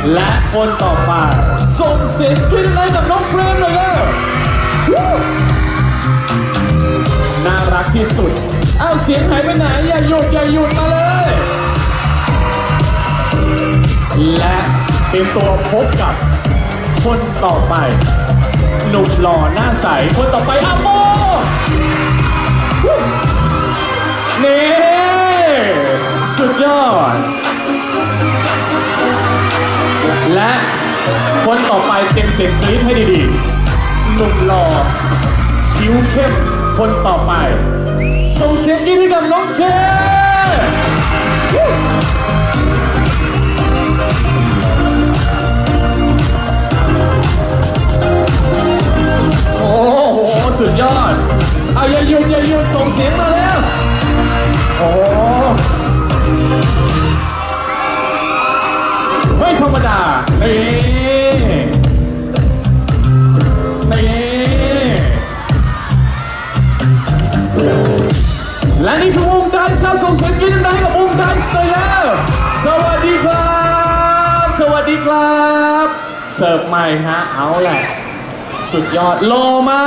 และคนต่อไปส่งเสียงกรี๊ดให้กับน้องเฟรมหน่อยเลยน่ารักที่สุดอ้าวเสียงหายไปไหนอย่าหยุดมาเลยและเตรียมตัวพบกับคนต่อไปหนุ่มหล่อหน้าใสคนต่อไปอาโมนี่สุดยอดและคนต่อไปเตรียมเสียงกรี๊ดให้ดีๆหนุ่มหล่อคิ้วเข้มคนต่อไปส่งเสียงกรี๊ดให้กับน้องเจโอ้โหสุดยอดเอาอย่าหยุดส่งเสียงมาแล้วโอ้ไม่ธรรมดานี่และนี่คือวงไดส์ครับส่งเสียงกรี๊ดดังให้กับวงไดส์ไปแล้วสวัสดีครับเสิร์ฟใหม่ฮะเอาแหละสุดยอดหล่อไหม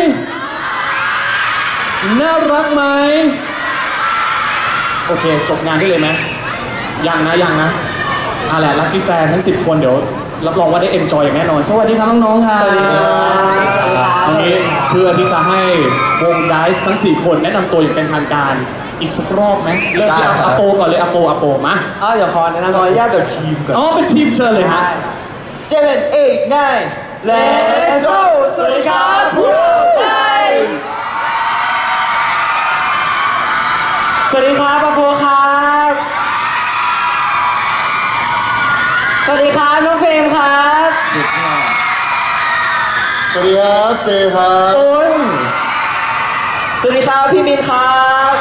น่ารักไหมโอเคจบงานได้เลยไหมยังนะแหละรักพี่แฟนทั้ง10คนเดี๋ยวรับรองว่าได้เอนจอยอย่างแน่นอนสวัสดีครับน้องๆค่ะสวัสดีครับวันนี้เพื่อที่จะให้วงไดส์ทั้ง4คนแนะนำตัวอย่างเป็นทางการอีกสักรอบไหมเริ่มที่อาโปก่อนเลยอาโปมาเดี๋ยวขอแนะนำตัวญาติกับทีมก่อนเป็นทีมเชิญเลยฮะ 7 8 9 Let's go สวัสดีครับพวกไดส์สวัสดีครับอาโปครับสวัสดีครับน้องเฟรมครับสวัสดีครับเจครับสวัสดีครับพี่มินครับ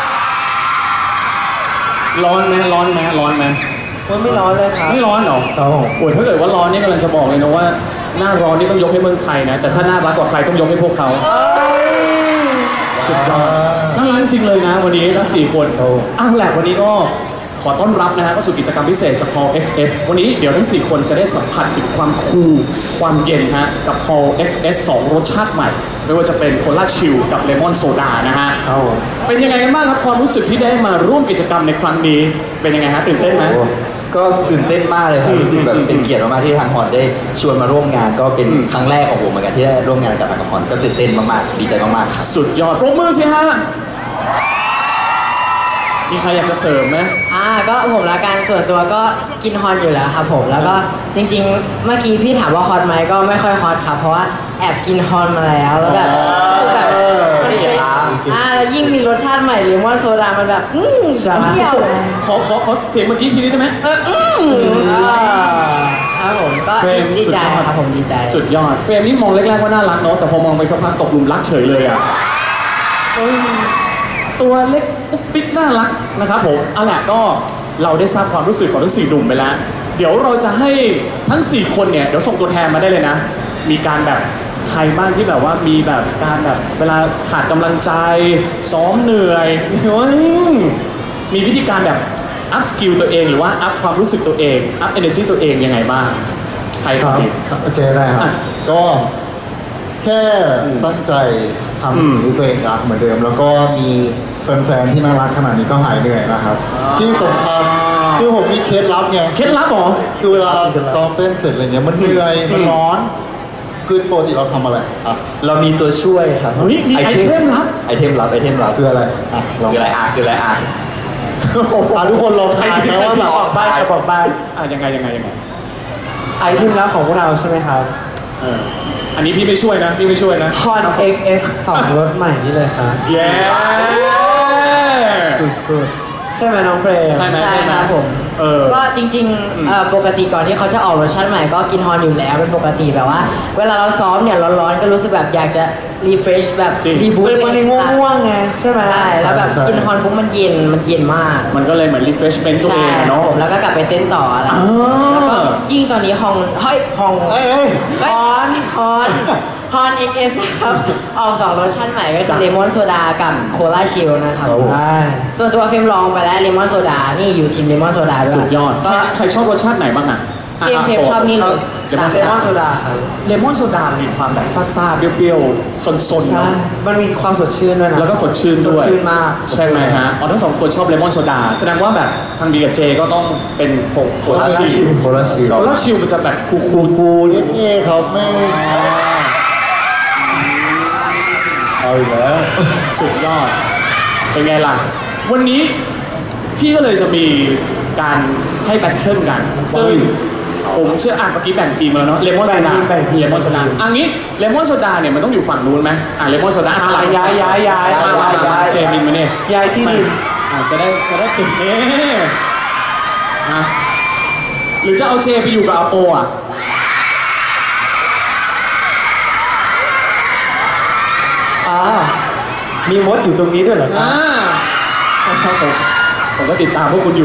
ร้อนไหมมันไม่ร้อนเลยครับไม่ร้อนหรอครับโอ้ยถ้าเกิดว่าร้อนนี่กำลังจะบอกเลยนะว่าหน้าร้อนนี่ต้องยกให้เมืองไทยนะแต่ถ้าหน้ารักกว่าใครต้องยกให้พวกเขาสุดยอดน่ารักจริงเลยนะวันนี้ทั้ง4คนแหละวันนี้ก็ขอต้อนรับนะฮะเข้าสู่กิจกรรมพิเศษจาก Hall XS วันนี้เดี๋ยวทั้ง4คนจะได้สัมผัสถึงความคูลความเย็นฮะกับ Hall XS 2 รสชาติใหม่ไม่ว่าจะเป็นโคลาชิลกับเลมอนโซดานะฮะเป็นยังไงกันบ้างครับความรู้สึกที่ได้มาร่วมกิจกรรมในครั้งนี้เป็นยังไงฮะตื่นเต้นไหมก็ตื่นเต้นมากเลยครับรู้สึกแบบเป็นเกียรติมากๆที่ทางฮอนได้ชวนมาร่วมงานก็เป็นครั้งแรกของผมเหมือนกันที่ได้ร่วมงานกับทางฮอนก็ตื่นเต้นมากๆดีใจมากๆสุดยอดปรบมือสิฮะมีใครอยากจะเสริมไหมก็ผมละกันส่วนตัวก็กินฮอนอยู่แล้วครับผมแล้วก็จริงๆเมื่อกี้พี่ถามว่าฮอตไหมก็ไม่ค่อยฮอตครับเพราะว่าแอบกินฮอนมาแล้วแบบมันเป็นแล้วยิ่งมีรสชาติใหม่เลมอนโซดามันแบบเปรี้ยวขอเสียงเมื่อกี้ทีนี้ได้ไหมครับผมก็ดีใจครับผมดีใจสุดยอดเฟรมนี่มองแรกๆว่าน่ารักเนาะแต่พอมองไปสักพักตกหลุมรักเฉยเลยตัวเล็กปุ๊กปิ๊กน่ารักนะครับผมเอาล่ะก็เราได้ทราบความรู้สึกของทั้ง4หนุ่มไปแล้วเดี๋ยวเราจะให้ทั้ง4คนเนี่ยเดี๋ยวส่งตัวแทนมาได้เลยนะมีการแบบใครบ้างที่แบบว่ามีแบบการแบบเวลาขาดกำลังใจซ้อมเหนื่อยมีวิธีการแบบอัพสกิลตัวเองหรือว่าอัพความรู้สึกตัวเองอัพเอเนอร์จีตัวเองยังไงบ้างใครครับเจได้ครับก็แค่ตั้งใจทำสิ่งที่ตัวเองรักเหมือนเดิมแล้วก็มีแฟนๆที่น่ารักขนาดนี้ก็หายเหนื่อยนะครับที่สำคัญคือผมมีเคล็ดลับไงเคล็ดลับหรอคือเวลาซ้อมเต้นเสร็จอะไรเงี้ยมันเหนื่อยมันร้อนคือปกติเราทำอะไรเรามีตัวช่วยครับมีไอเทมลับคืออะไรคืออะไรทุกคนลองทายนะว่าแบบบอกบ้านยังไงไอเทมลับของพวกเราใช่ไหมครับอันนี้พี่ไม่ช่วยนะฮอน XS 2 รถใหม่นี่เลยครับสุดๆใช่ไหมน้องเฟรมใช่ครับผมก็จริงๆปกติก่อนที่เขาจะออกเวอร์ชันใหม่ก็กินฮอนอยู่แล้วเป็นปกติแบบว่าเวลาเราซ้อมเนี่ยร้อนๆก็รู้สึกแบบอยากจะรีเฟรชแบบรีบูตมันง่วงไงใช่ไหมใช่แล้วแบบกินฮอนปุ๊บมันเย็นมากมันก็เลยเหมือนรีเฟรชเมนต์ตัวเองเนาะแล้วก็กลับไปเต้นต่ออะไรแล้วก็ยิ่งตอนนี้ฮอนXS นะครับออก2 รสชาติใหม่ก็จะเลมอนโซดากับโคลาชิลนะครับส่วนตัวเฟรมลองไปแล้วเลมอนโซดานี่อยู่ทีมเลมอนโซดาด้วยสุดยอดใครชอบรสชาติไหนบ้างเพียงเพลชอบนี่เลยเลมอนโซดาครับเลมอนโซดามีความแบบซ่าๆเปรี้ยวๆซนๆเนาะมันมีความสดชื่นด้วยนะแล้วก็สดชื่นด้วยสดชื่นมากใช่ไหมฮะอ๋อทั้งสองคนชอบเลมอนโซดาแสดงว่าแบบทางบีกับเจก็ต้องเป็นโคลาชิลโคลาชิลโคลาชิลมันจะแบบคูลคูนี่ครับไม่เอาอีกแล้วๆสุดยอดเป็นไงล่ะวันนี้พี่ก็เลยจะมีการให้แบทเทิลกันซึ่งผมเชื่อเมื่อกี้แบ่งทีมแล้วเนาะเลมอนโซดาเลมอนโซดาอันนี้เลมอนโซดาเนี่ยมันต้องอยู่ฝั่งนู้นไหมเลมอนโซดาสลับย้ายมาเจมินมาเนี่ยย้ายที่ดินจะได้ติดฮะหรือจะเอาเจไปอยู่กับอาโปอ่ะมีมดอยู่ตรงนี้ด้วยเหรอครับครับผมก็ติดตามพวกคุณอยู่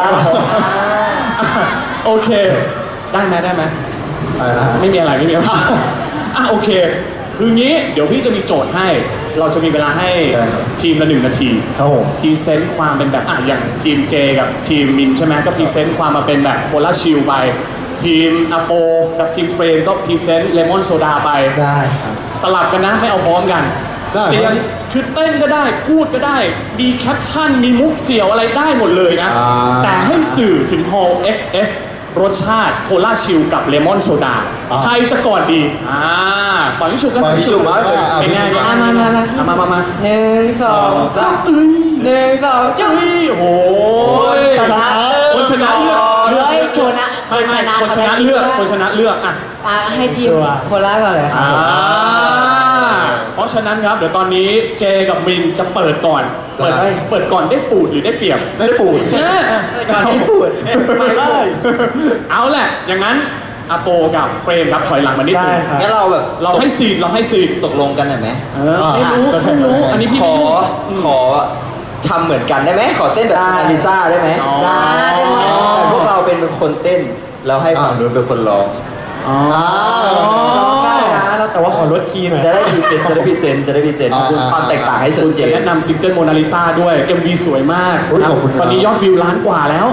โอเค ได้ไหมอะไรนะไม่มีอะไรโอเค คืองี้เดี๋ยวพี่จะมีโจทย์ให้ เราจะมีเวลาให้ทีมละ1 นาทีครับผมพรีเซนต์ความเป็นแบบอย่างทีมเจกับทีมมินใช่ไหมก็พรีเซนต์ความมาเป็นแบบโคลาชิลไป ทีมอโปกับทีมเฟรมก็พรีเซนต์เลมอนโซดาไปได้ครับสลับกันนะไม่เอาพร้อมกันได้ครับเตรียมคือเต้นก็ได้พูดก็ได้มีแคปชั่นมีมุกเสี่ยวอะไรได้หมดเลยนะ แต่ให้สื่อถึง Hall XS รสชาติโคลาชิลกับเลมอนโซดาใครจะก่อนดีปล่อยให้ฉุกกันปล่อยให้ฉุกเป็นไงมามา 1 2 3 1 2จุ๊บโอ้ยชนะคนชนะเลือกเฮ้ยชนะคนชนะเลือกคนชนะเลือกให้ทีมโคราชก่อนเลยครับเพราะฉะนั้นครับเดี๋ยวตอนนี้เจกับมินจะเปิดก่อนเปิดก่อนได้ปูดหรือได้เปรียบได้ปูดก่อนได้ปูดไม่ได้เอาแหละอย่างนั้นอาโปกับเฟรมครับถอยหลังมานิดนึงได้ครับงั้นเราให้ซีนตกลงกันหน่อยไหมไม่รู้อันนี้พี่ขไม่อรู้ขอทำเหมือนกันได้ไหมขอเต้นแบบได้นาลิซ่าได้ไหมได้แต่พวกเราเป็นคนเต้นแล้วให้ฝั่งนู้นเป็นคนร้องร้องได้นะแล้วแต่ว่าขอลดคีย์หน่อยจะได้พรีเซนต์ความแตกต่างให้ชัคุดณเจจะนแนะนำซิงเกิลโมนาลิซาด้วย MV สวยมากโอ้ยขอบคุณครับตอนนี้ยอดวิว1,000,000 กว่าแล้ว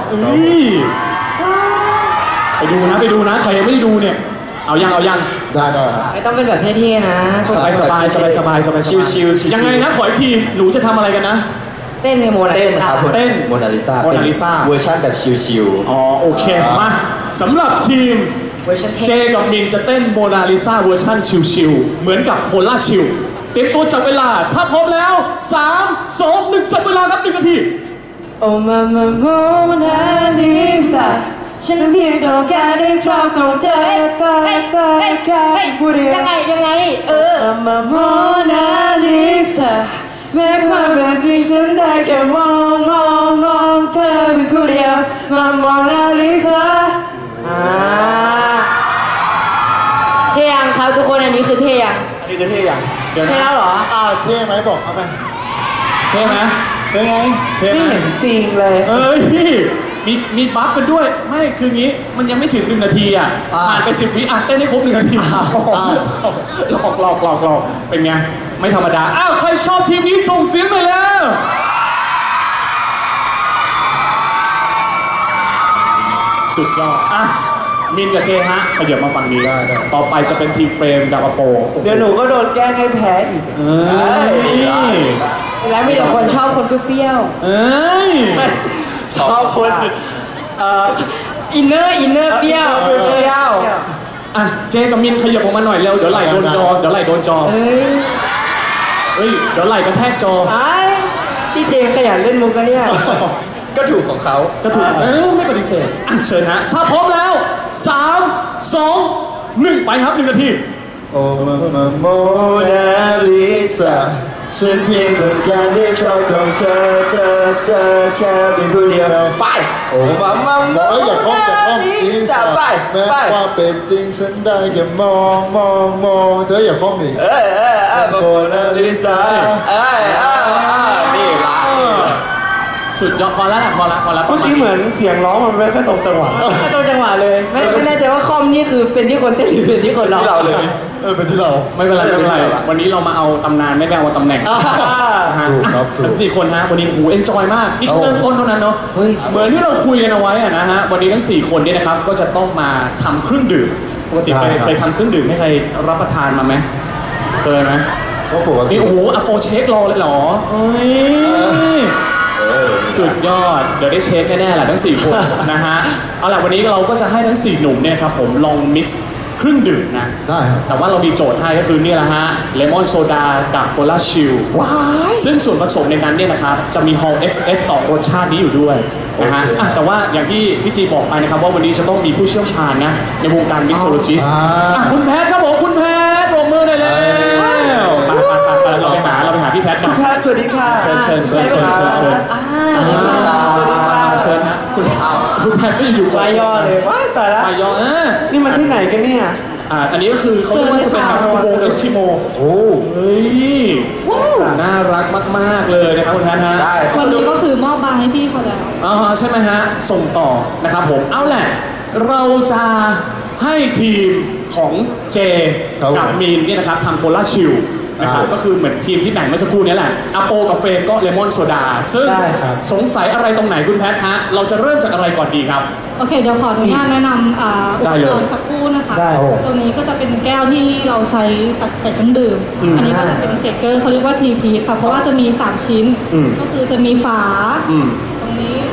ไปดูนะใครยังไม่ได้ดูเนี่ยเอายังได้ครับไม่ต้องเป็นแบบเท่ๆนะสบายชิวๆยังไงนะขออีกทีหนูจะทำอะไรกันนะเต้นให้โมนาเต้นครับเต้นโมนาลิซาโมนาลิซาเวอร์ชันแบบชิลอ๋อโอเคมาสำหรับทีมเวอร์ชันเท่เจกับมินจะเต้นโมนาลิซาเวอร์ชันชิวๆเหมือนกับโคลาชิลเตรียมตัวจับเวลาถ้าพร้อมแล้ว 3 2 1จับเวลาครับ1 นาทีโอ้มาโมนาลิซาฉันเพียงต้องการได้ครอบครองเธอแค่ผู้เดียวยังไงมาโมนาลิซาแม้ความเป็นจริงฉันได้แค่มองเธอเป็นผู้เดียวมาโมนาลิซาเท่ยังครับทุกคนอันนี้คือเท่ยังๆนี่คือเท่ยังเดี๋ยวเท่นะแล้วเหรอเท่ไหมบอกเขาไปเท่ไหมเป็นไงเท่ไหมไม่เห็นจริงเลยเอ้ยมีบัฟกันด้วยไม่คืองี้มันยังไม่ถึง1 นาทีผ่านไป10 วิเต้นให้ครบ1 นาทีหลอกเป็นไงไม่ธรรมดาใครชอบทีมนี้ส่งเสียงหน่อยแล้วสุดยอดมินกับเจฮะขยับมาฝั่งนี้ได้ต่อไปจะเป็นทีมเฟรมกับอโปเดี๋ยวหนูก็โดนแกล้งให้แพ้อีกแล้วมีแต่คนชอบคนเปรี้ยวชอบคนอินเนอร์เปรี้ยวเจกับมินขยับออกมาหน่อยเร็วเดี๋ยวไหลโดนจอเดี๋ยวไหลกระแทกจอพี่เจขยันเล่นมุกกันเนี่ยก็ถูกของเขาก็ถูกไม่ปฏิเสธเชิญฮะถ้าพร้อมแล้ว 3 2 1 ไปครับ1 นาทีโอ้มาโมนาลิซาฉันเพียงต้องการได้ครอบครองเธอแค่เป็นผู้เดียวไปโอ้มาโมอย่าคล้องลิลิซาซ่าไปแม้ความเป็นจริงฉันได้แค่มองเธออย่าคล้องดิโมนาลิซานี่ละสุดยอดพอแล้วแหละพอละเมื่อกี้เหมือนเสียงร้องมันไม่ค่อยตรงจังหวะไม่ตรงจังหวะเลย ไม่แน่ใจว่าคอมนี่คือเป็นที่คนเต้นหรือเป็นที่คนร้องเราเลยเป็นที่เราไม่เป็นไรไม่เป็นไรวันนี้เรามาเอาตำนานไม่ได้เอาตำแหน่งถูกครับถูกทั้ง4 คนฮะวันนี้เอนจอยมากนี่ครับผมเริ่มต้นเท่านั้นเนาะเหมือนที่เราคุยกันเอาไว้อะนะฮะวันนี้ทั้ง4 คนเนี่ยนะครับก็จะต้องมาทำเครื่องดื่มปกติเคยทำเครื่องดื่มให้ใครรับประทานมาไหมเคยไหมก็ปกตินี่โอ้โหอโปเช็ครอเลยเหรอเอ้ยสุดยอดเดี๋ยวได้เช็คแน่ๆแหละทั้ง4 คนนะฮะเอาล่ะวันนี้เราก็จะให้ทั้ง4 หนุ่มเนี่ยครับผมลองมิกซ์เครื่องดื่มนะได้ครับแต่ว่าเรามีโจทย์ให้ก็คือนี่แหละฮะเลมอนโซดากับโคลาชิลซึ่งส่วนผสมในนั้นเนี่ยนะครับจะมี Hall XS 2 รสชาตินี้อยู่ด้วยนะฮะอ่ะแต่ว่าอย่างที่พี่จีบอกไปนะครับว่าวันนี้จะต้องมีผู้เชี่ยวชาญนะในวงการมิกซ์โซโลจิสคุณแพทครับผมคุณแพทปรบมือหน่อยเลยไปเราไปหาพี่แพทกันคุณแพทย์สวัสดีค่ะเชิญเชิฮะคุณแพทก็อยู่วายย่อเลยว้ายตายแล้วไปย่อนี่มันที่ไหนกันเนี่ยอันนี้ก็คือเขาเรียกว่าจะเป็นแบบวงเอสคิโมโอ้เฮ้ยน่ารักมากๆเลยนะครับคุณแพทฮะได้วันนี้ก็คือมอบบางให้พี่เขาแล้วใช่ไหมฮะส่งต่อนะครับผมเอาแหละเราจะให้ทีมของเจกับมีนเนี่ยนะครับทำโคลาชิลนะครับก็คือเหมือนทีมที่แบ่งเมื่อสักครู่นี้แหละอโปกับเฟรมก็เลมอนโซดาซึ่งได้ครับสงสัยอะไรตรงไหนคุณแพทฮะเราจะเริ่มจากอะไรก่อนดีครับโอเคเดี๋ยวขออนุญาตแนะนำอุได้ปเลยกรณ์สักครู่นะคะได้ตรงนี้ก็จะเป็นแก้วที่เราใช้ใส่เครื่องดื่ม อันนี้ก็จะเป็นเชคเกอร์เขาเรียกว่าทีพีค่ะเพราะว่าจะมี3ชิ้น ก็คือจะมีฝา ตรงนี้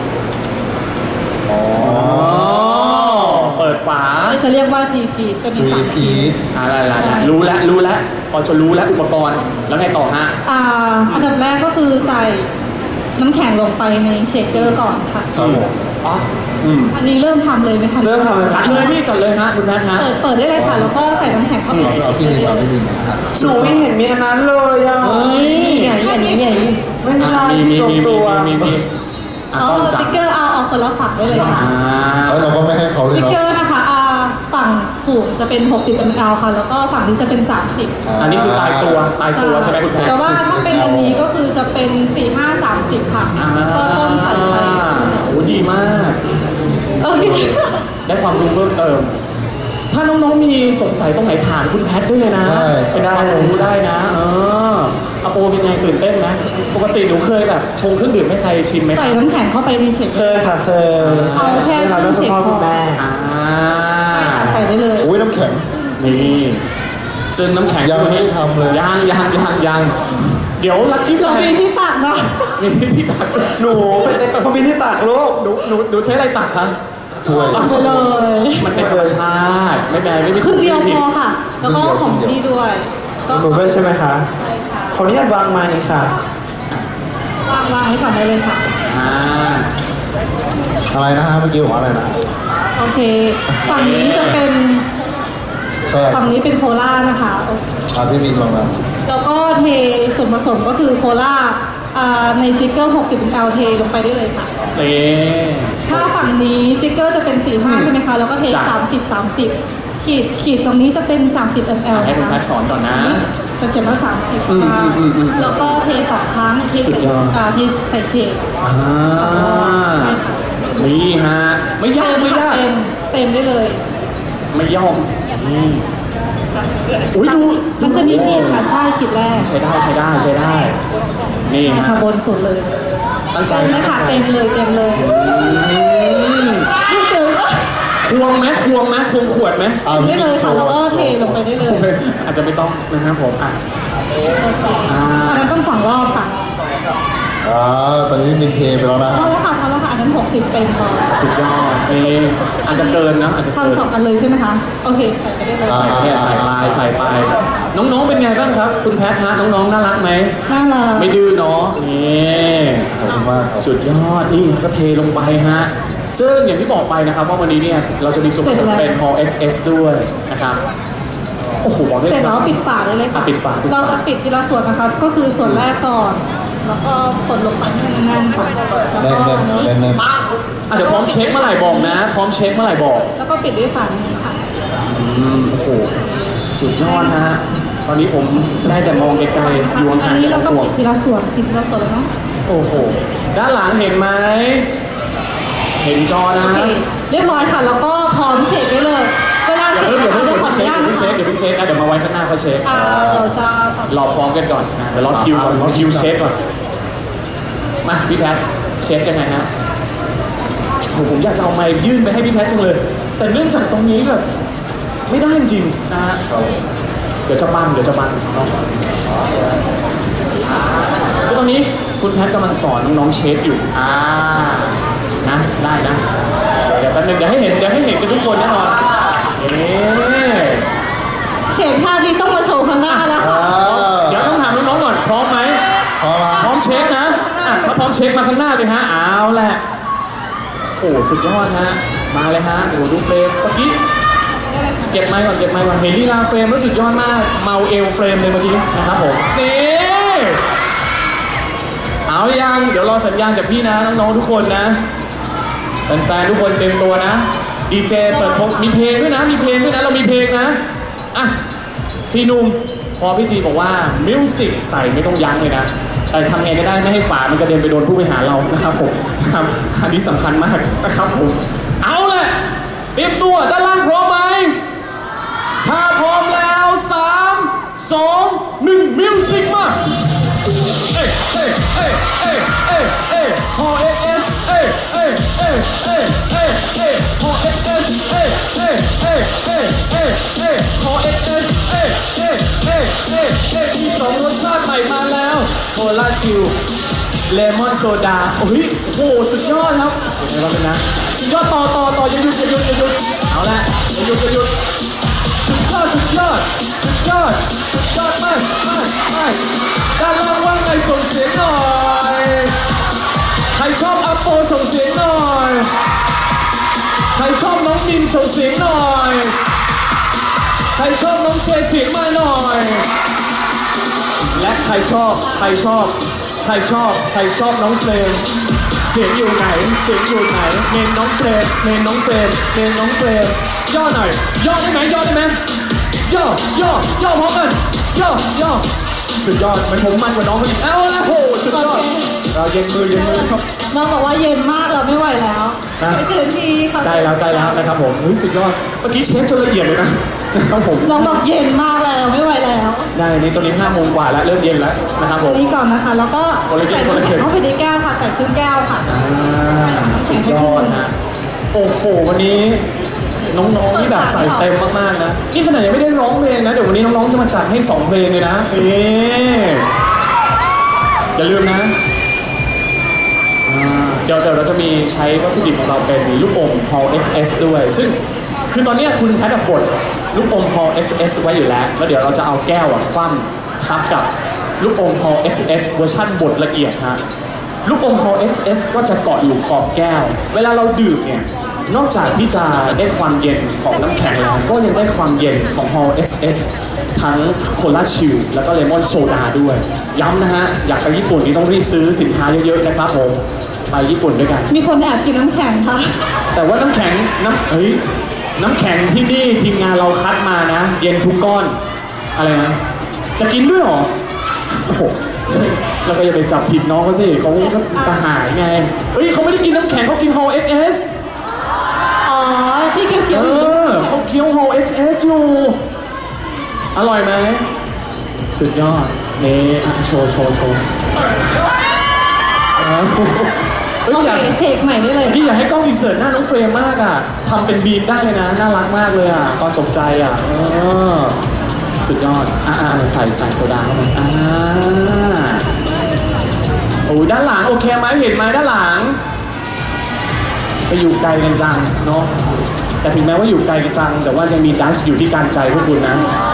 เปิดฝาจะเรียกว่าทีพีจะมี3ชิ้นอะไรรู้แล้วพอจะรู้แล้วอุปกรณ์แล้วไงต่อฮะอันดับแรกก็คือใส่น้ำแข็งลงไปในเชคเกอร์ก่อนค่ะครับผมอันนี้เริ่มทำเลยไหมคะเริ่มทำเลยจัดเลยพี่จัดเลยฮะคุณแพทฮะเปิดได้เลยค่ะ แล้วก็ใส่น้ำแข็งเข้าไปในเชเอาคเกพี่อร์มีได้เอาเลยพี่มีนะครับหนูไม่เห็นมีอันนั้นเลยอ่ะเฮ้ยอันนี้ไงไม่ใช่มีตรงตัวต้องสจัติ๊ดกเกอร์เอาคนละฝั่งได้เลยค่ะแล้วเราก็ไม่ให้เขาสเลยติ๊กเนาะเกอร์นะคะฝั่งสูงจะเป็น60 ml ค่ะ แล้วก็ฝั่งนี้จะเป็น 30 อันนี้คือตายตัวใช่ไหมคุณแพทแต่ว่าถ้าเป็นอันนี้ก็คือจะเป็น 45-30 ค่ะ ก็ต้องใส่ไปโอ้ดีมากโอเคได้ความรู้เพิ่มเติม ถ้าน้องๆมีสงสัยตรงไหนถามคุณแพทได้เลยนะเป็นได้รู้ได้นะอโปเป็นไงตื่นเต้นไหมปกติหนูเคยแบบชงเครื่องดื่มให้ใครชิมไหมใส่น้ำแข็งเข้าไปในเชคเคยค่ะเคยเอาแค่ทำให้คุณพ่อคุณแม่ใส่ได้เลยอุ้ยน้ำแข็งนี่ซึ่งน้ำแข็งยังไม่ได้ทำเลยยังเดี๋ยวลักกี้แฟเรานมีที่ตักนะมีที่ตักหนูเป็นเขามีที่ตักลูกหนูใช้อะไรตักคะช่วยตักไปเลยมันเป็นธรรมชาติไม่เป็นไรไม่มีครึ่งเดียวพอค่ะ แล้วก็ของพี่ด้วยก็หนูด้วยใช่ไหมคะใช่ค่ะขออนุญาตวางไม้ค่ะวางไว้ก่อนได้เลยค่ะอ่าอะไรนะฮะเมื่อกี้บอกว่าอะไรนะโอเค ฝั่งนี้จะเป็นใช่ฝั่งนี้เป็นโคลานะคะพี่มินลองมาแล้วก็เทส่วนผสมก็คือโคลาในจิกเกอร์60 ml เทลงไปได้เลยค่ะเอ๊ะถ้าฝั่งนี้จิกเกอร์จะเป็น45ใช่ไหมคะ แล้วก็เทจ้ะ 30ขีดตรงนี้จะเป็น30 ml ให้คุณนะแพคะทสอนก่อนนะจะเขียนว่า30ค่ะ แล้วก็เท2ครั้งเทสุดยอดเทใส่เชคอ่าใช่ค่ะนี่ฮะไม่ยากไม่ยากเต็มได้เลยไม่ยากนี่อุ้ยดูมันจะมีขีดค่ะใช่ขีดแรกใช้ได้นี่นะฮะคะบนสุดเลยตั้งใจเต็มเลยค่ะเต็มเลยอืมไม่เจอก็ควงขวดไหมอ่ะได้เลยค่ะแล้วก็เทลงไปได้เลยอาจจะไม่ต้องนะครับผมอ่ะโอเคอันนั้นต้อง2 รอบค่ะตอนนี้มินเทไปแล้วนะพฮะอแล้วค่ะอันนั้น60เต็มพอสุดยอดอาจจะเกินนะอาจจะเกินทำ2 อันเลยใช่ไหมคะโอเคใส่ไปได้เลยใส่ไปน้องๆเป็นไงบ้างครับ คุณแพทฮะน้องๆน่ารักไหมน่ารักไม่ดื้อเนาะนี่ขอบคุณมากครับสุดยอดนี่ก็เทลงไปฮะซึ่งอย่างที่บอกไปนะครับว่าวันนี้เนี่ยเราจะมีส่วนผสมเป็น Hall XS ด้วยนะครับโอ้โหบอกได้เสร็จคแล้รัวบปิดฝาได้เลยค่ะปิดฝาเราจะปิดทีละส่วนนะคะก็คือส่วนแรกก่อน แล้วก็กดลงไปให้แน่นๆค่ะแล้วก็อันนี้แน่นเดี๋ยวพร้อมเช็คเมื่อไหร่บอกนะ พร้อมเช็คเมื่อไหร่บอกแล้วก็ปิดด้วยฝานี้ค่ะโอ้โหสุดยอดนะฮะตอนนี้ผมได้แต่มองไกลๆอยู่อันห่างๆนี้จากเราก็ตัวปิดทีละส่วนแล้วเนาะโอ้โหด้านหลังเห็นไหมเห็นจอนะโอเคเรียบร้อยค่ะแล้วก็พร้อมเช็คได้เลยเวลาอย่าเช็คเพิ่งนะคะเช็เดี๋ยวขออนุญาตคอย่าเพิ่งนะเช็คคะอย่าเพิ่งเช็คนะเดี๋ยวมาไว้ข้างหน้าค่อยเช็คเราจะรอพร้อมกันก่อนนะเดี๋ยวรอคิวก่อนรอคิวเช็คก่อนมาพี่แพทเช็คยังไงฮะโอ้โหผมอยากจะเอาไมค์ยื่นไปให้พี่แพทจังเลย แต่เนื่องจากตรงนี้แบบไม่ได้จริงๆนะฮะเดี๋ยวจะบังเนาะก็ตอนนี้คุณแพทกำลังสอนน้องๆเช็คอยู่นะได้นะเดี๋ยวแป๊บนึงเดี๋ยวให้เห็นกันทุกคนแน่นอนเเช็คท่านี้ต้องมาโชว์ข้างหน้าแล้วค่ะเดี๋ยวต้องถามน้องๆก่อนพร้อมไหมพร้อมแล้วพร้อมเช็คนะถ้าพร้อมเช็คมาข้างหน้าเลยฮะเอาแหละโอ้สุดยอดฮะมาเลยฮะโอ้ดูเฟรมเมื่อกี้เก็บไมค์ก่อนเห็นลีลาเฟรมแล้วสุดยอดมากเมาเอลเฟรมเลยเมื่อกี้นะครับผมนี่เอายังเดี๋ยวรอสัญญาณจากพี่นะน้องๆทุกคนนะแฟนๆทุกคนเต็มตัวนะดีเจเปิดมีเพลงด้วยนะเรามีเพลงนะอ่ะซีนุ่มพอพี่จีบอกว่ามิวสิกใส่ไม่ต้องยั้งเลยนะแต่ทำไงก็ได้ไม่ให้ฝามันกระเด็นไปโดนผู้บริหารเรานะครับผมครับอันนี้สำคัญมากนะครับผมเอาแหละเตรียมตัวด้านล่างพร้อมไหมถ้าพร้อมแล้ว3 2 1มิวสิกมาเอ้ยเอ้ยเอ้ยเอ้ยเอ้ยเอ้ยฮอเอ็กเอสเอ้ยเอ้ยเอ้ยเอ้ยเอ้ยเอ้ยฮอเอ็กเอสเอ้ยเอ้ยเอ้ยเอ้ยเอ้ยเอ้ยฮอเอ็กเอสเอ้ยเอ้ยเอ้ยเอ้ยเอ้ยมี2รสชาติใหม่มาแล้วโคลาชิลเลมอนโซดาโอ้ยโอ้โหสุดยอดครับเห็นไหมครับนะสุดยอดต่ออย่าหยุดเอาละอย่าหยุดสุดยอดมากด้านล่างว่างไงส่งเสียงหน่อยใครชอบอัปโปส่งเสียงหน่อยใครชอบน้องมินส่งเสียงหน่อยใครชอบน้องเจเสียงมาหน่อยและใครชอบน้องเฟรมเสียงอยู่ไหนเมนน้องเฟรมย่อหน่อยย่อได้ไหมย่อพร้อมกันย่อสุดยอดมันมันกว่าน้องเขาอีกเอ้าแล้วโหสุดยอดเราเย็นมือครับน้องบอกว่าเย็นมากเราไม่ไหวแล้วนะเชิญที่เขาใกล้แล้วนะครับผมสุดยอดเมื่อกี้เชฟจนละเอียดเลยนะครับผมน้องบอกเย็นมากแล้วไม่ไหวแล้วได้นี่ตอนนี้5 โมงกว่าแล้วเริ่มเย็นแล้วนะครับผมนี่ก่อนนะคะแล้วก็ใส่น้ำแข็งเข้าไปในแก้วค่ะใส่ครึ่งแก้วค่ะใส่น้ำแข็งให้สุดยครึ่งอหดนึงนะโอ้โหวันนี้น้องๆนี่แบบใส่เต็มมากๆนะนี่ขนาดยังไม่ได้ร้องเพลงนะเดี๋ยววันนี้น้องๆจะมาจัดให้2 เพลงเลยนะอย่าลืมนะเดี๋ยวเราจะมีใช้วัตถุดิบของเราเป็นลูกอม Hall XS ด้วยซึ่งคือตอนนี้คุณแพทย์บดลูกอม Hall XS ไว้อยู่แล้วเดี๋ยวเราจะเอาแก้วคว่ำทับกับลูกอม Hall XS เวอร์ชันบดละเอียดฮะลูกอม Hall XS ก็จะเกาะอยู่ขอบแก้วเวลาเราดื่มเนี่ยนอกจากที่จะได้ความเย็นของน้ำแข็งแล้วก็ยังได้ความเย็นของ Hall XS ทั้งโคลาชิลแล้วก็เลมอนโซดาด้วยย้ำนะฮะอยากไปญี่ปุ่นนี่ต้องรีบซื้อสินค้าเยอะๆนะครับผมไปญี่ปุ่นด้วยกันมีคนแอบกินน้ำแข็งค่ะแต่ว่าน้ำแข็งน้ำแข็งที่นี่ทีมงานเราคัดมานะ เย็นทุกก้อนอะไรนะจะกินด้วยเหรอโอ้โหแล้วก็อย่าไปจับผิดน้องเขาสิเขาก็กระหายไงเขาไม่ได้กินน้ำแข็งเขากิน Hall XS อ๋อที่เขียวๆอยู่เขาเคี้ยว Hall XS อยู่อร่อยไหมสุดยอดนี่โชว์โอเคเช็คใหม่ได้เลยพี่อยากให้กล้องอินเสิร์ตหน้าน้องเฟรมมากอ่ะทำเป็นบีมได้เลยนะน่ารักมากเลยอ่ะตอนตกใจอ่ะสุดยอดใส่โซดาเข้าไปโอ้ด้านหลังโอเคไหมเห็นไหมด้านหลังไปอยู่ไกลกันจังเนาะแต่ถึงแม้ว่าอยู่ไกลกันจังแต่ว่ายังมีดัชอยู่ที่การใจพวกคุณนะ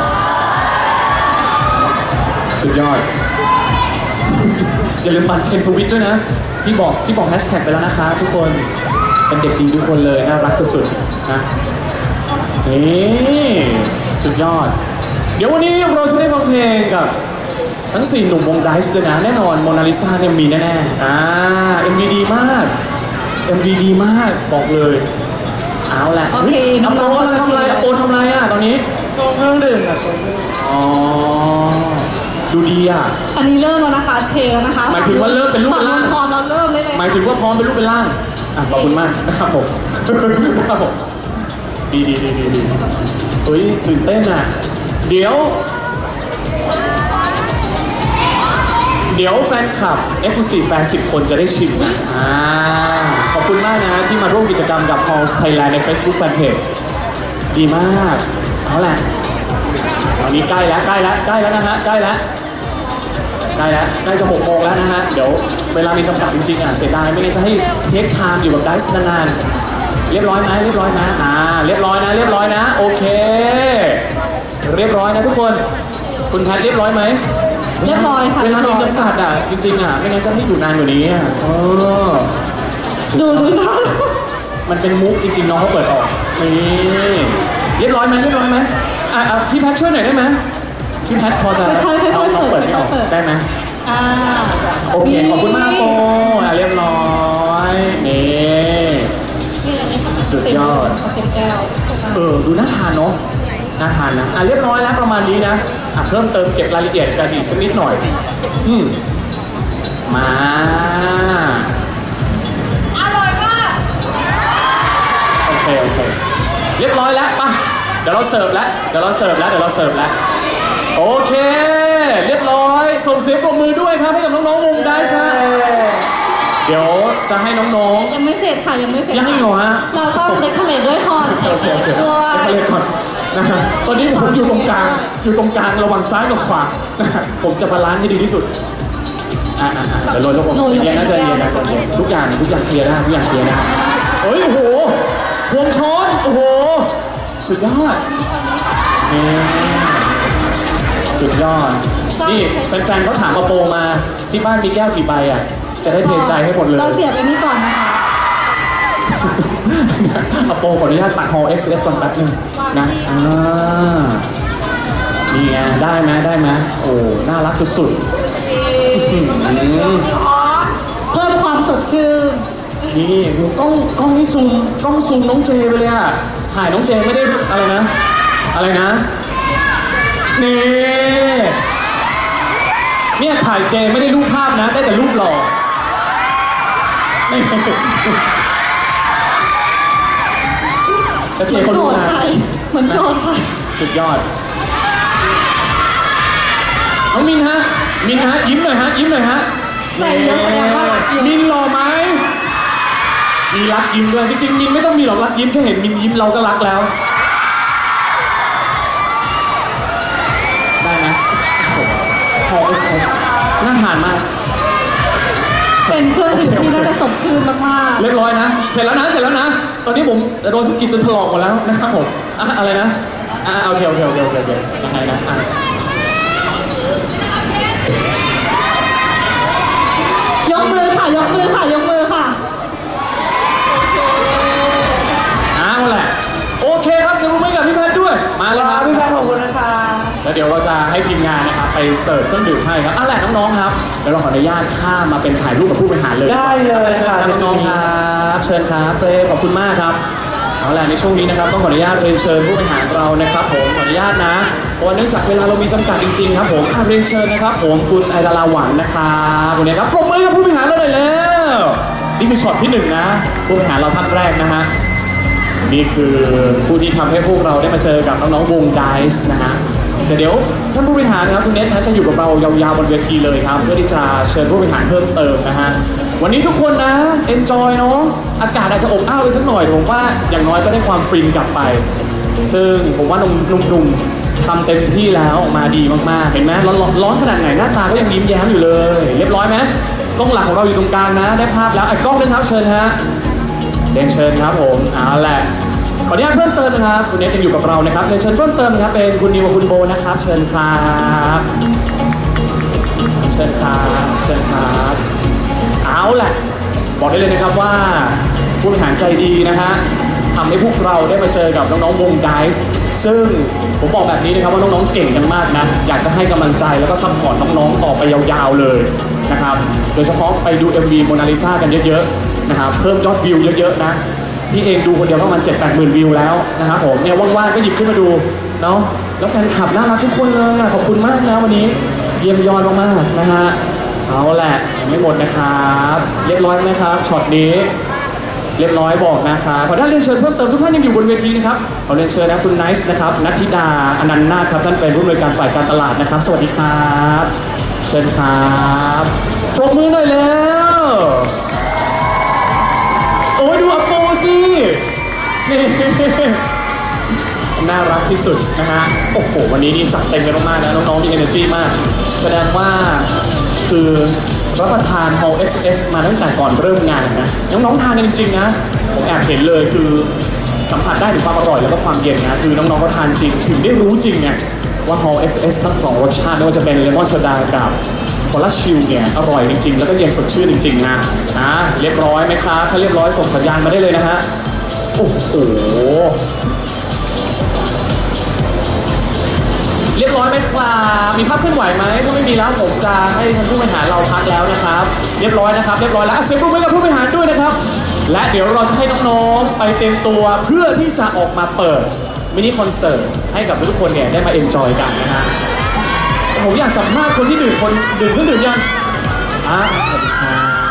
สุดยอดอย่าลืมบัตรเทนทวิตด้วยนะพี่บอกแฮชแท็กไปแล้วนะคะทุกคนเป็นเด็กดีทุกคนเลยน่ารักสุดๆนะนี่สุดยอดเดี๋ยววันนี้เราจะได้ฟังเพลงกับทั้ง4 หนุ่มวงไดซ์ด้วยนะแน่นอนโมนาลิซาเนี่ยมีแน่ๆMV ดีมากบอกเลยเอาแหละโอเคอัปโปทำอะไรอ่ะตอนนี้โชว์เครื่องดื่มกับโชว์เครื่องอ๋อดูดีอ่ะอันนี้เริ่มแล้วนะคะเทแล้วนะคะหมายถึงว่าเริ่มเป็นรูปเป็นร่างพร้อมเราเริ่มเลยเลยหมายถึงว่าพร้อมเป็นรูปเป็นร่างอ่ะขอบคุณมากนะครับผมนะครับผมดีเฮ้ยตื่นเต้นอ่ะเดี๋ยวแฟนคลับ Exclusive แฟน10 คนจะได้ชิมนะขอบคุณมากนะที่มาร่วมกิจกรรมกับ Halls Thailand ใน Facebook Fanpage ดีมากเอาแหละตอนนี้ใกล้แล้วนะฮะใกล้จะ6 โมงแล้วนะฮะเดี๋ยวเวลามีจำกัดจริงๆอ่ะเสียดายไม่งั้นจะให้เทคไทม์อยู่กับไดซ์นานๆเรียบร้อยนะเรียบร้อยนะโอเคเรียบร้อยนะทุกคนคุณแพทเรียบร้อยไหมเรียบร้อยค่ะเวลามีจำกัดอ่ะจริงๆอ่ะไม่งั้นจะให้อยู่นานกว่านี้อ่ะดูนะมันเป็นมุกจริงๆน้องเขาเปิดออกนี่เรียบร้อยไหมพี่แพทช่วยหน่อยได้ไหมพี่แพทพอจะน้องเปิดไม่ออกได้ไหมโอเคขอบคุณมากโฟเรียบร้อยนี่สุดยอดเต็มแก้วดูน่าทานเนาะน่าทานนะเรียบร้อยแล้วประมาณนี้นะเพิ่มเติมเก็บรายละเอียดกันอีกสักนิดหน่อยมาอร่อยมากโอเคเรียบร้อยแล้วป่ะเดี๋ยวเราเสิร์ฟแล้วโอเคเรียบร้อยส่งเสียงปรบมือด้วยครับให้กับน้องๆวงได้ใช่เดี๋ยวจะให้น้องๆยังไม่เสร็จค่ะยังไม่เสร็จยังอีกเหรอฮะเราต้องเดคอเรทด้วยฮอนโอเคก่อนนะฮะตอนนี้ผมอยู่ตรงกลางระหว่างซ้ายกับขวานะฮะผมจะบาลานซ์ให้ดีที่สุดจะโรยแล้วผมใจเย็นทุกอย่างเคลียร์ได้เฮ้ยโอ้โหพวงช้อนโอ้โหสุดยอดสุดยอดนี่แฟนๆเขาถามมาโปรมาที่บ้านมีแก้วกี่ใบอ่ะจะได้เทใจให้หมดเลยเราเสียบอันนี้ก่อนนะคะอาโปขออนุญาตตัด Hall XS ก่อนแป๊บนึงนะนี่ไงได้ไหมโอ้น่ารักสุดๆเพิ่มความสดชื่นนี่กล้องนี่ซูมน้องเจไปเลยอ่ะถ่ายน้องเจไม่ได้อะไรนะนี่เนี่ยถ่ายเจไม่ได้รูปภาพนะได้แต่รูปหล่อแต่เจคนรู้นะเหมือนโจทย์ค่ะสุดยอดน้องมินฮะยิ้มหน่อยฮะใส่เยอะแสดงว่ารักยิ้มมินหล่อไหมมีรักยิ้มด้วยจริงๆมินไม่ต้องมีหรอกรักยิ้มแค่เห็นมินยิ้มเราก็รักแล้วได้ไหมพอน่าทานมากเป็นเครื่องดื่มที่น่าจะสดชื่นมากๆเรียบร้อยนะเสร็จแล้วนะตอนนี้ผมโดนสกิดจนถลอกหมดแล้วนะครับผมอะไรนะโอเคยังไงนะยกมือค่ะเอาแหละโอเคครับสรุปให้กับพี่แพทย์ด้วยมาเลยครับพี่แพทย์ขอบคุณนะคะแล้วเดี๋ยวเราจะให้ทีมงานนะครับไปเสิร์ฟเครื่องดื่มให้ครับแหละน้องๆครับเดี๋ยวเราขออนุญาตข้ามมาเป็นถ่ายรูปกับผู้บริหารเลยได้เลยค่ะน้องๆครับเชิญครับเฟรขอบคุณมากครับเอาแหละในช่วงนี้นะครับต้องขออนุญาตเรียนเชิญผู้บริหารเรานะครับผมขออนุญาตนะเพราะเนื่องจากเวลาเรามีจำกัดจริงๆครับผมเรียนเชิญนะครับผมคุณไอดาราหวันนะครับวันนี้ครับปรบมือกับผู้บริหารเราหน่อยแล้วนี่คือช็อตที่1นะผู้บริหารเราท่านแรกนะฮะนี่คือผู้ที่ทำให้พวกเราได้มาเจอกับน้องๆวง Dice นะฮะเดี๋ยวท่านผู้บริหารนะครับคุณเนทนะจะอยู่กับเรายาวๆบนเวทีเลยครับเพื่อที่จะเชิญผู้บริหารเพิ่มเติมนะฮะวันนี้ทุกคนนะ enjoy เนาะอากาศอาจจะอบอ้าวไปสักหน่อยผมว่าอย่างน้อยก็ได้ความฟินกลับไปซึ่งผมว่านุ่มๆทำเต็มที่แล้วออกมาดีมากๆเห็นไหมร้อนขนาดไหนหน้าตาก็ยังยิ้มแย้มอยู่เลยเรียบร้อยไหมกล้องหลักของเราอยู่ตรงกลางนะได้ภาพแล้วกล้องนึงครับเชิญฮะเรียนเชิญครับผมเอาแหละขออนุญาตเพิ่มเติมนะครับคุณเนทยังอยู่กับเรานะครับเรียนเชิญเพิ่มเติมครับเป็นคุณนิวกับคุณโบนะครับเชิญครับเอาแหละบอกได้เลยนะครับว่าผู้บริหารใจดีนะฮะทำให้พวกเราได้มาเจอกับน้องๆวง Dice ซึ่งผมบอกแบบนี้นะครับว่าน้องๆเก่งกันมากนะอยากจะให้กำลังใจแล้วก็ซัพพอร์ตน้องๆต่อไปยาวๆเลยนะครับโดยเฉพาะไปดู MV โมนาลิซากันเยอะๆนะครับเพิ่มยอดวิวเยอะๆนะพี่เองดูคนเดียวก็ประมาณ 7-8 หมื่นวิวแล้วนะครับผมเนี่ยว่างๆก็หยิบขึ้นมาดูเนาะแล้วแฟนคลับน่ารักทุกคนเลยขอบคุณมากนะวันนี้เยี่ยมยอดมากๆนะฮะเอาแหละยังไม่หมดนะครับเรียบร้อยไหมครับช็อตนี้เรียบร้อยบอกนะครับขอท่านเรียนเชิญเพิ่มเติมทุกท่านยังอยู่บนเวทีนะครับขอเรียนเชิญนะคุณไนซ์นะครับนัทธิดาอนันต์นาถครับท่านเป็นผู้อำนวยการฝ่ายการตลาดนะครับสวัสดีครับเชิญครับปรบมือหน่อยแล้วโอ้ยดูอัปโปสินี่น่ารักที่สุดนะฮะโอ้โหวันนี้นี่จัดเต็มกันมากๆนะน้องๆมี energy มากแสดงว่าคือรับประทาน Hall XS มาตั้งแต่ก่อนเริ่มงานนะน้องๆทานกันจริงๆนะผมแอบเห็นเลยคือสัมผัสได้ถึงความอร่อยแล้วก็ความเย็นนะคือน้องๆก็ทานจริงถึงได้รู้จริงเนี่ยว่า Hall XS ทั้ง2รสชาติไม่ว่าจะเป็นเลมอนโซดากับคอลลาชิลเนี่ยอร่อยจริงๆแล้วก็เย็นสดชื่นจริงๆนะเรียบร้อยไหมครับถ้าเรียบร้อยส่งสัญญาณมาได้เลยนะฮะโอ้โหเรียบร้อยไหมครับมีภาพเคลื่อนไหวไหมถ้าไม่มีแล้วผมจะให้ท่านผู้บริหารเราพักแล้วนะครับ เรียบร้อยนะครับ เรียบร้อยแล้วเสียงปรบมือกับผู้บริหารด้วยนะครับ และเดี๋ยวเราจะให้น้องๆไปเตรียมตัวเพื่อที่จะออกมาเปิดมินิคอนเสิร์ตให้กับทุกคนเนี่ยได้มาเอนจอยกันนะฮะผมอยากสัมภาษณ์คนที่ดื่มเครื่องดื่มยังสวัสดีครับ